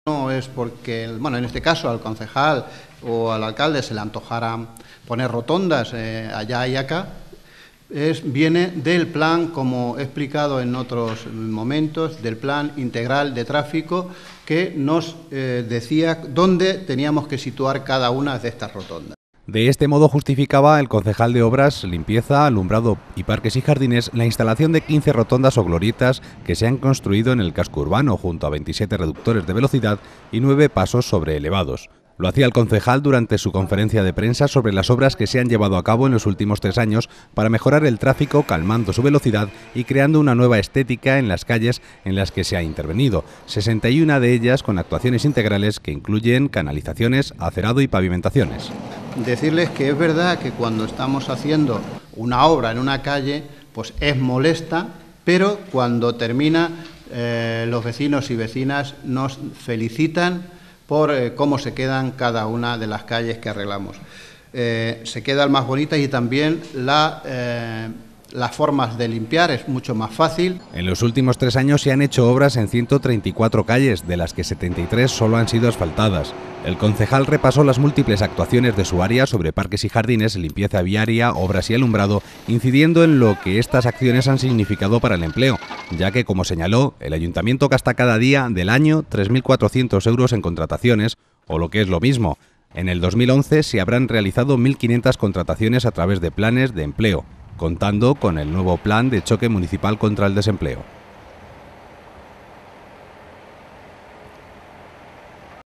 No es porque, bueno, en este caso al concejal o al alcalde se le antojara poner rotondas allá y acá, viene del plan, como he explicado en otros momentos, del plan integral de tráfico que nos decía dónde teníamos que situar cada una de estas rotondas. De este modo justificaba el concejal de Obras, Limpieza, Alumbrado y Parques y Jardines la instalación de 15 rotondas o glorietas que se han construido en el casco urbano, junto a 27 reductores de velocidad y 9 pasos sobre elevados. Lo hacía el concejal durante su conferencia de prensa sobre las obras que se han llevado a cabo en los últimos 3 años para mejorar el tráfico, calmando su velocidad y creando una nueva estética en las calles en las que se ha intervenido, 61 de ellas con actuaciones integrales que incluyen canalizaciones, acerado y pavimentaciones. Decirles que es verdad que cuando estamos haciendo una obra en una calle, pues es molesta, pero cuando termina los vecinos y vecinas nos felicitan por cómo se quedan cada una de las calles que arreglamos. Se quedan más bonitas y también las formas de limpiar es mucho más fácil. En los últimos 3 años se han hecho obras en 134 calles, de las que 73 solo han sido asfaltadas. El concejal repasó las múltiples actuaciones de su área sobre parques y jardines, limpieza viaria, obras y alumbrado, incidiendo en lo que estas acciones han significado para el empleo, ya que, como señaló, el ayuntamiento gasta cada día del año 3.400 euros en contrataciones, o lo que es lo mismo, en el 2011 se habrán realizado 1.500 contrataciones a través de planes de empleo, contando con el nuevo plan de choque municipal contra el desempleo.